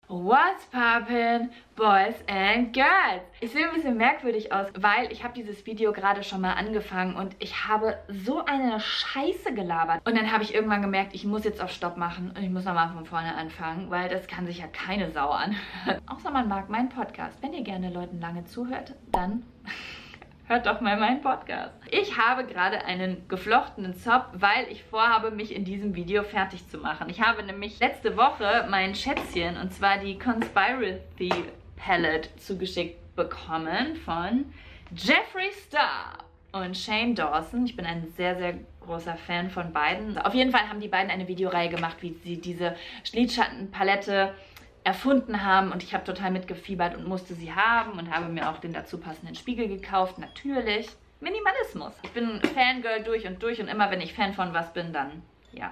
What's poppin', boys and girls? Ich sehe ein bisschen merkwürdig aus, weil ich habe dieses Video gerade schon mal angefangen und ich habe so eine Scheiße gelabert. Und dann habe ich irgendwann gemerkt, ich muss jetzt auf Stopp machen und ich muss nochmal von vorne anfangen, weil das kann sich ja keine Sau anhören. Außer man mag meinen Podcast. Wenn ihr gerne Leuten lange zuhört, dann hört doch mal meinen Podcast. Ich habe gerade einen geflochtenen Zopf, weil ich vorhabe, mich in diesem Video fertig zu machen. Ich habe nämlich letzte Woche mein Schätzchen, und zwar die Conspiracy Palette, zugeschickt bekommen von Jeffree Star und Shane Dawson. Ich bin ein sehr, sehr großer Fan von beiden. Auf jeden Fall haben die beiden eine Videoreihe gemacht, wie sie diese Lidschattenpalette erfunden haben, und ich habe total mitgefiebert und musste sie haben und habe mir auch den dazu passenden Spiegel gekauft. Natürlich Minimalismus. Ich bin Fangirl durch und immer wenn ich Fan von was bin, dann ja,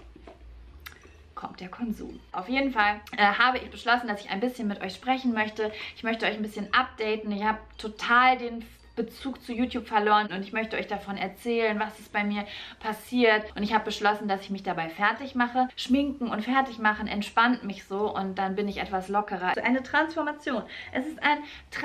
kommt der Konsum. Auf jeden Fall habe ich beschlossen, dass ich ein bisschen mit euch sprechen möchte. Ich möchte euch ein bisschen updaten. Ich habe total den Bezug zu YouTube verloren und ich möchte euch davon erzählen, was ist bei mir passiert, und ich habe beschlossen, dass ich mich dabei fertig mache. Schminken und fertig machen entspannt mich so und dann bin ich etwas lockerer. Eine Transformation. Es ist ein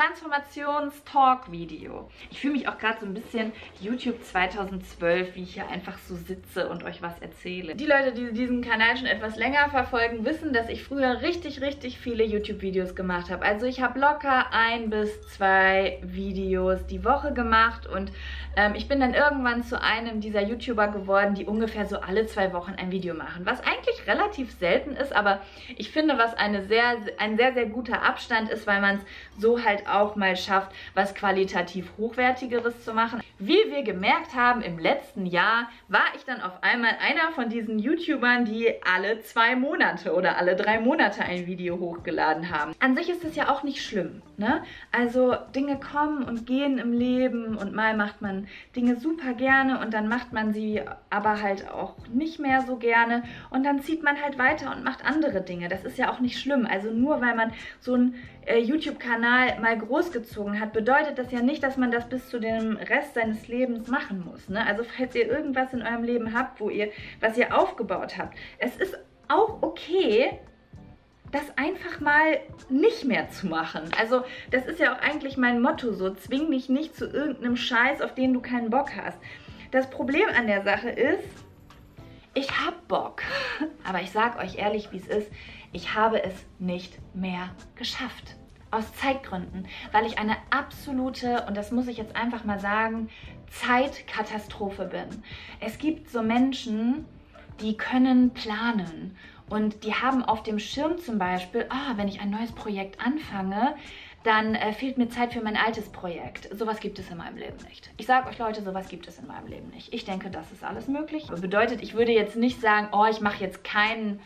Transformations-Talk-Video. Ich fühle mich auch gerade so ein bisschen YouTube 2012, wie ich hier einfach so sitze und euch was erzähle. Die Leute, die diesen Kanal schon etwas länger verfolgen, wissen, dass ich früher richtig viele YouTube-Videos gemacht habe. Also ich habe locker 1 bis 2 Videos die Woche gemacht und ich bin dann irgendwann zu einem dieser YouTuber geworden, die ungefähr so alle 2 Wochen ein Video machen, was eigentlich relativ selten ist, aber ich finde, was ein sehr, sehr guter Abstand ist, weil man es so halt auch mal schafft, was qualitativ Hochwertigeres zu machen. Wie wir gemerkt haben, im letzten Jahr war ich dann auf einmal einer von diesen YouTubern, die alle 2 Monate oder alle 3 Monate ein Video hochgeladen haben. An sich ist das ja auch nicht schlimm, ne? Also Dinge kommen und gehen im Leben und mal macht man Dinge super gerne und dann macht man sie aber halt auch nicht mehr so gerne und dann zieht man halt weiter und macht andere Dinge. Das ist ja auch nicht schlimm. Also nur weil man so einen YouTube-Kanal mal großgezogen hat, bedeutet das ja nicht, dass man das bis zu dem Rest seines Lebens machen muss, ne? Also falls ihr irgendwas in eurem Leben habt, was ihr aufgebaut habt, es ist auch okay, das einfach mal nicht mehr zu machen. Also das ist ja auch eigentlich mein Motto so, zwing mich nicht zu irgendeinem Scheiß, auf den du keinen Bock hast. Das Problem an der Sache ist, ich hab Bock, aber ich sag euch ehrlich, wie es ist, ich habe es nicht mehr geschafft. Aus Zeitgründen, weil ich eine absolute, und das muss ich jetzt einfach mal sagen, Zeitkatastrophe bin. Es gibt so Menschen, die können planen und die haben auf dem Schirm zum Beispiel, wenn ich ein neues Projekt anfange, dann fehlt mir Zeit für mein altes Projekt. Sowas gibt es in meinem Leben nicht. Ich sage euch Leute, sowas gibt es in meinem Leben nicht. Ich denke, das ist alles möglich. Das bedeutet, ich würde jetzt nicht sagen, ich mache jetzt keinen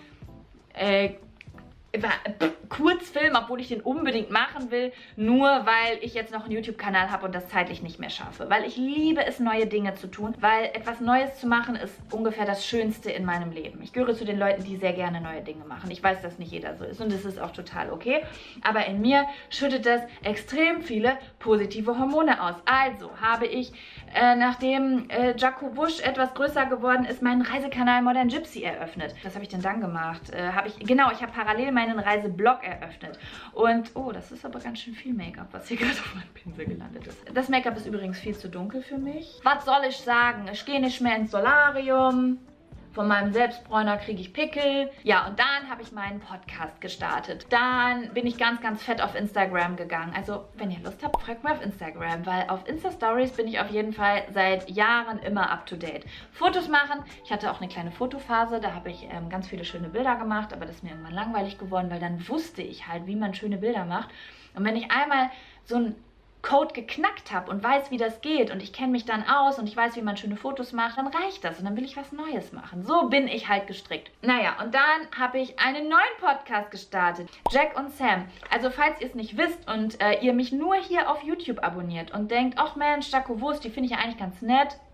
Kurzfilm, obwohl ich den unbedingt machen will, nur weil ich jetzt noch einen YouTube-Kanal habe und das zeitlich nicht mehr schaffe. Weil ich liebe es, neue Dinge zu tun, weil etwas Neues zu machen ist ungefähr das Schönste in meinem Leben. Ich gehöre zu den Leuten, die sehr gerne neue Dinge machen. Ich weiß, dass nicht jeder so ist und das ist auch total okay, aber in mir schüttet das extrem viele positive Hormone aus. Also habe ich, nachdem Jaco Wusch etwas größer geworden ist, meinen Reisekanal Modern Gypsy eröffnet. Was habe ich denn dann gemacht? Ich habe parallel meinen Reiseblog eröffnet. Und, das ist aber ganz schön viel Make-up, was hier gerade auf meinem Pinsel gelandet ist. Das Make-up ist übrigens viel zu dunkel für mich. Was soll ich sagen? Ich gehe nicht mehr ins Solarium. Von meinem Selbstbräuner kriege ich Pickel. Ja, und dann habe ich meinen Podcast gestartet. Dann bin ich ganz fett auf Instagram gegangen. Also, wenn ihr Lust habt, folgt mir auf Instagram, weil auf Insta-Stories bin ich auf jeden Fall seit Jahren immer up-to-date. Fotos machen. Ich hatte auch eine kleine Fotophase, da habe ich ganz viele schöne Bilder gemacht, aber das ist mir irgendwann langweilig geworden, weil dann wusste ich halt, wie man schöne Bilder macht. Und wenn ich einmal so ein Code geknackt habe und weiß, wie das geht und ich kenne mich dann aus und ich weiß, wie man schöne Fotos macht, dann reicht das und dann will ich was Neues machen. So bin ich halt gestrickt. Naja, und dann habe ich einen neuen Podcast gestartet, Jack und Sam. Also falls ihr es nicht wisst und ihr mich nur hier auf YouTube abonniert und denkt, ach Mensch, Jaco Wurst, die finde ich ja eigentlich ganz nett,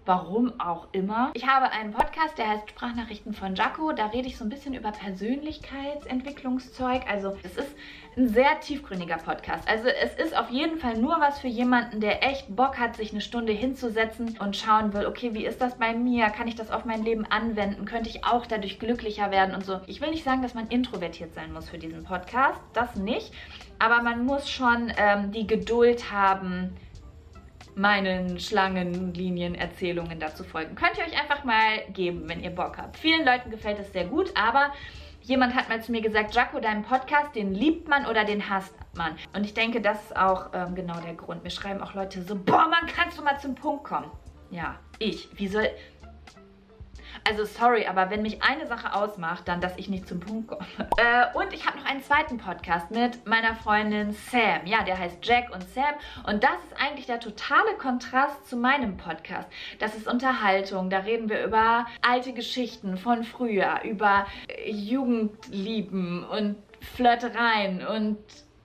Warum auch immer. Ich habe einen Podcast, der heißt Sprachnachrichten von Jaco. Da rede ich so ein bisschen über Persönlichkeitsentwicklungszeug. Also es ist ein sehr tiefgründiger Podcast. Also es ist auf jeden Fall nur was für jemanden, der echt Bock hat, sich eine Stunde hinzusetzen und schauen will, okay, wie ist das bei mir? Kann ich das auf mein Leben anwenden? Könnte ich auch dadurch glücklicher werden und so. Ich will nicht sagen, dass man introvertiert sein muss für diesen Podcast. Das nicht. Aber man muss schon die Geduld haben, meinen Schlangenlinien-Erzählungen dazu folgen. Könnt ihr euch einfach mal geben, wenn ihr Bock habt. Vielen Leuten gefällt es sehr gut, aber jemand hat mal zu mir gesagt, Jaco, deinen Podcast, den liebt man oder den hasst man. Und ich denke, das ist auch genau der Grund. Mir schreiben auch Leute so, boah, Mann, kannst du mal zum Punkt kommen? Ja, wie soll... Also sorry, aber wenn mich eine Sache ausmacht, dann, dass ich nicht zum Punkt komme. Und ich habe noch einen zweiten Podcast mit meiner Freundin Sam. Ja, der heißt Jack und Sam. Und das ist eigentlich der totale Kontrast zu meinem Podcast. Das ist Unterhaltung. Da reden wir über alte Geschichten von früher, über Jugendlieben und Flirtereien und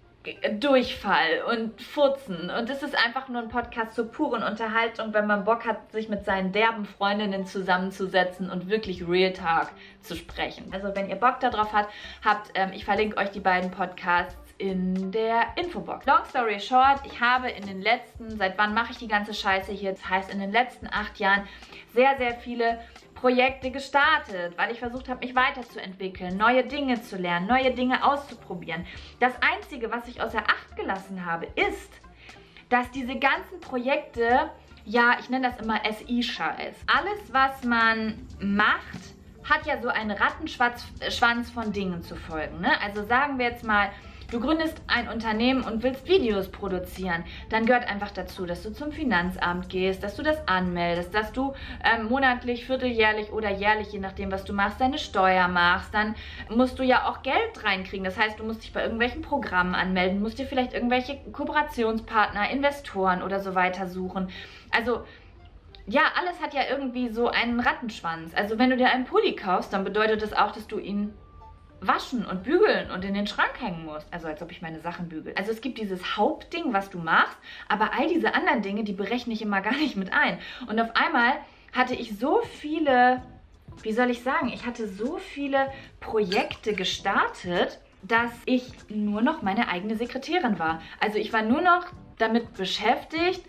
Durchfall und Furzen. Und es ist einfach nur ein Podcast zur puren Unterhaltung, wenn man Bock hat, sich mit seinen derben Freundinnen zusammenzusetzen und wirklich Real Talk zu sprechen. Also wenn ihr Bock darauf habt, ich verlinke euch die beiden Podcasts in der Infobox. Long story short, ich habe in den letzten, seit wann mache ich die ganze Scheiße hier? Das heißt, in den letzten 8 Jahren sehr, sehr viele Projekte gestartet, weil ich versucht habe, mich weiterzuentwickeln, neue Dinge zu lernen, neue Dinge auszuprobieren. Das Einzige, was ich außer Acht gelassen habe, ist, dass diese ganzen Projekte, ja, ich nenne das immer SI-Scheiß. Alles, was man macht, hat ja so einen Rattenschwanz von Dingen zu folgen, ne? Also sagen wir jetzt mal, du gründest ein Unternehmen und willst Videos produzieren, dann gehört einfach dazu, dass du zum Finanzamt gehst, dass du das anmeldest, dass du monatlich, vierteljährlich oder jährlich, je nachdem, was du machst, deine Steuer machst. Dann musst du ja auch Geld reinkriegen. Das heißt, du musst dich bei irgendwelchen Programmen anmelden, musst dir vielleicht irgendwelche Kooperationspartner, Investoren oder so weiter suchen. Also ja, alles hat ja irgendwie so einen Rattenschwanz. Also wenn du dir einen Pulli kaufst, dann bedeutet das auch, dass du ihn waschen und bügeln und in den Schrank hängen musst. Also als ob ich meine Sachen bügel. Also es gibt dieses Hauptding, was du machst, aber all diese anderen Dinge, die berechne ich immer gar nicht mit ein. Und auf einmal hatte ich so viele, wie soll ich sagen, ich hatte so viele Projekte gestartet, dass ich nur noch meine eigene Sekretärin war. Also ich war nur noch damit beschäftigt,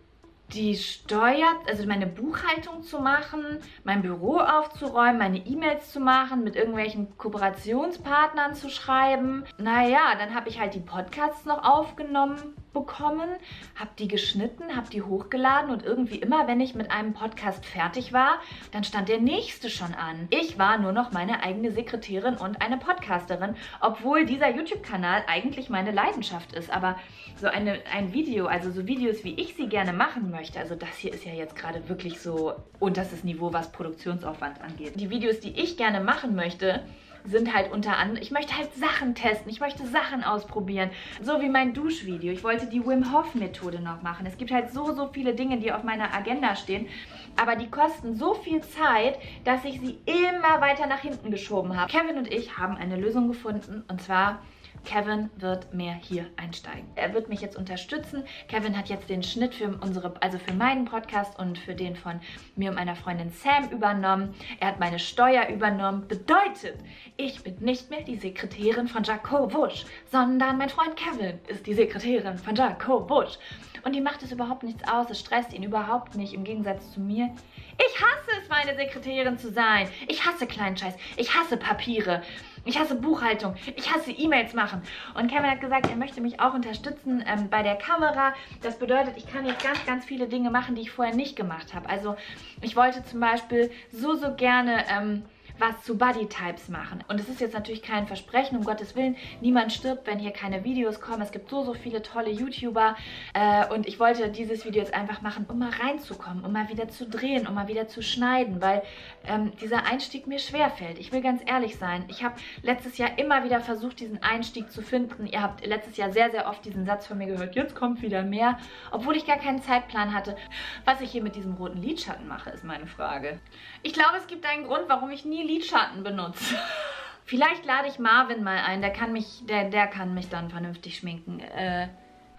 die also meine Buchhaltung zu machen, mein Büro aufzuräumen, meine E-Mails zu machen, mit irgendwelchen Kooperationspartnern zu schreiben. Naja, dann habe ich halt die Podcasts noch aufgenommen bekommen, habe die geschnitten, habe die hochgeladen und irgendwie immer, wenn ich mit einem Podcast fertig war, dann stand der nächste schon an. Ich war nur noch meine eigene Sekretärin und eine Podcasterin, obwohl dieser YouTube-Kanal eigentlich meine Leidenschaft ist. Aber so ein Video, also so Videos, wie ich sie gerne machen möchte, also das hier ist ja jetzt gerade wirklich so unterstes Niveau, was Produktionsaufwand angeht. Die Videos, die ich gerne machen möchte, sind halt unter anderem, ich möchte halt Sachen testen, ich möchte Sachen ausprobieren. So wie mein Duschvideo. Ich wollte die Wim Hof Methode noch machen. Es gibt halt so viele Dinge, die auf meiner Agenda stehen, aber die kosten so viel Zeit, dass ich sie immer weiter nach hinten geschoben habe. Kevin und ich haben eine Lösung gefunden, und zwar Kevin wird mehr hier einsteigen. Er wird mich jetzt unterstützen. Kevin hat jetzt den Schnitt für für meinen Podcast und für den von mir und meiner Freundin Sam übernommen. Er hat meine Steuer übernommen. Bedeutet, ich bin nicht mehr die Sekretärin von Jaco Wusch, sondern mein Freund Kevin ist die Sekretärin von Jaco Wusch. Und ihm macht es überhaupt nichts aus. Es stresst ihn überhaupt nicht, im Gegensatz zu mir. Ich hasse es, meine Sekretärin zu sein. Ich hasse kleinen Scheiß. Ich hasse Papiere. Ich hasse Buchhaltung. Ich hasse E-Mails machen. Und Kevin hat gesagt, er möchte mich auch unterstützen bei der Kamera. Das bedeutet, ich kann jetzt ganz viele Dinge machen, die ich vorher nicht gemacht habe. Also ich wollte zum Beispiel so gerne was zu Bodytypes machen. Und es ist jetzt natürlich kein Versprechen, um Gottes Willen. Niemand stirbt, wenn hier keine Videos kommen. Es gibt so viele tolle YouTuber. Und ich wollte dieses Video jetzt einfach machen, um mal reinzukommen, um mal wieder zu drehen, um mal wieder zu schneiden, weil dieser Einstieg mir schwerfällt. Ich will ganz ehrlich sein. Ich habe letztes Jahr immer wieder versucht, diesen Einstieg zu finden. Ihr habt letztes Jahr sehr oft diesen Satz von mir gehört, jetzt kommt wieder mehr, obwohl ich gar keinen Zeitplan hatte. Was ich hier mit diesem roten Lidschatten mache, ist meine Frage. Ich glaube, es gibt einen Grund, warum ich nie Lidschatten benutze. Vielleicht lade ich Marvin mal ein, der kann mich dann vernünftig schminken.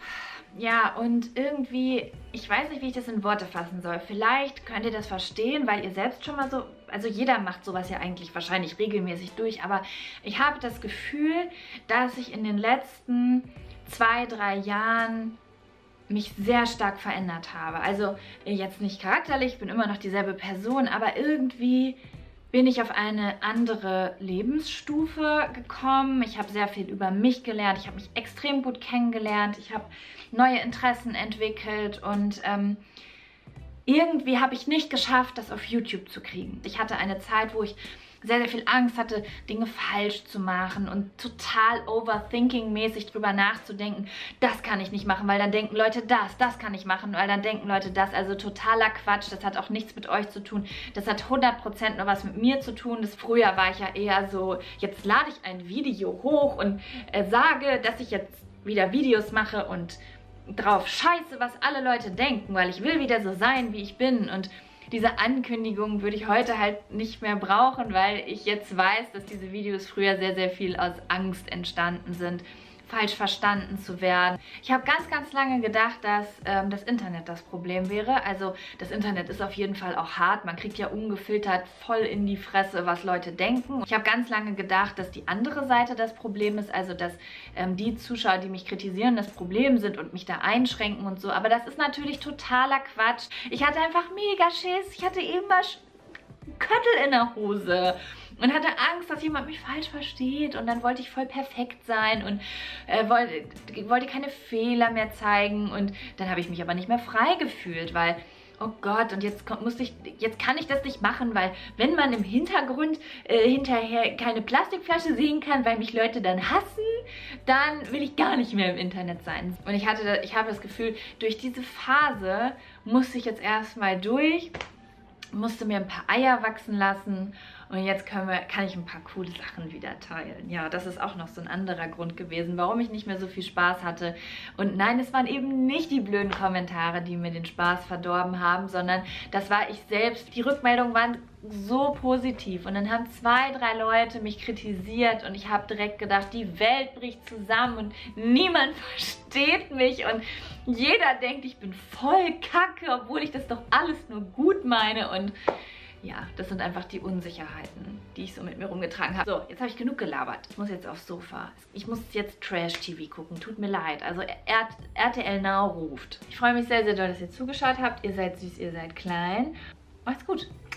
Ja, und irgendwie, ich weiß nicht, wie ich das in Worte fassen soll. Vielleicht könnt ihr das verstehen, weil ihr selbst schon mal so, also jeder macht sowas ja eigentlich wahrscheinlich regelmäßig durch, aber ich habe das Gefühl, dass ich in den letzten 2, 3 Jahren mich sehr stark verändert habe. Also jetzt nicht charakterlich, ich bin immer noch dieselbe Person, aber irgendwie bin ich auf eine andere Lebensstufe gekommen. Ich habe sehr viel über mich gelernt. Ich habe mich extrem gut kennengelernt. Ich habe neue Interessen entwickelt und irgendwie habe ich nicht geschafft, das auf YouTube zu kriegen. Ich hatte eine Zeit, wo ich sehr, sehr viel Angst hatte, Dinge falsch zu machen und total overthinking-mäßig drüber nachzudenken. Das kann ich nicht machen, weil dann denken Leute das kann ich machen, weil dann denken Leute das. Also totaler Quatsch, das hat auch nichts mit euch zu tun. Das hat 100% nur was mit mir zu tun. Früher war ich ja eher so, jetzt lade ich ein Video hoch und sage, dass ich jetzt wieder Videos mache und drauf scheiße, was alle Leute denken, weil ich will wieder so sein, wie ich bin. Und diese Ankündigung würde ich heute halt nicht mehr brauchen, weil ich jetzt weiß, dass diese Videos früher sehr, sehr viel aus Angst entstanden sind, falsch verstanden zu werden. Ich habe ganz, ganz lange gedacht, dass das Internet das Problem wäre. Also das Internet ist auf jeden Fall auch hart. Man kriegt ja ungefiltert voll in die Fresse, was Leute denken. Ich habe ganz lange gedacht, dass die andere Seite das Problem ist, also dass die Zuschauer, die mich kritisieren, das Problem sind und mich da einschränken und so. Aber das ist natürlich totaler Quatsch. Ich hatte einfach mega Schiss. Ich hatte eben mal Köttel in der Hose und hatte Angst, dass jemand mich falsch versteht und dann wollte ich voll perfekt sein und wollte keine Fehler mehr zeigen und dann habe ich mich aber nicht mehr frei gefühlt, weil oh Gott, und jetzt kann ich das nicht machen, weil wenn man im Hintergrund hinterher keine Plastikflasche sehen kann, weil mich Leute dann hassen, dann will ich gar nicht mehr im Internet sein. Und ich habe das Gefühl, durch diese Phase musste ich jetzt erstmal durch, musste mir ein paar Eier wachsen lassen und jetzt kann ich ein paar coole Sachen wieder teilen. Ja, das ist auch noch so ein anderer Grund gewesen, warum ich nicht mehr so viel Spaß hatte. Und nein, es waren eben nicht die blöden Kommentare, die mir den Spaß verdorben haben, sondern das war ich selbst. Die Rückmeldungen waren so positiv und dann haben 2, 3 Leute mich kritisiert und ich habe direkt gedacht, die Welt bricht zusammen und niemand versteht mich und jeder denkt, ich bin voll kacke, obwohl ich das doch alles nur gut meine und ja, das sind einfach die Unsicherheiten, die ich so mit mir rumgetragen habe. So, jetzt habe ich genug gelabert. Ich muss jetzt aufs Sofa. Ich muss jetzt Trash-TV gucken. Tut mir leid. Also RTL Now ruft. Ich freue mich sehr, sehr doll, dass ihr zugeschaut habt. Ihr seid süß, ihr seid klein. Macht's gut.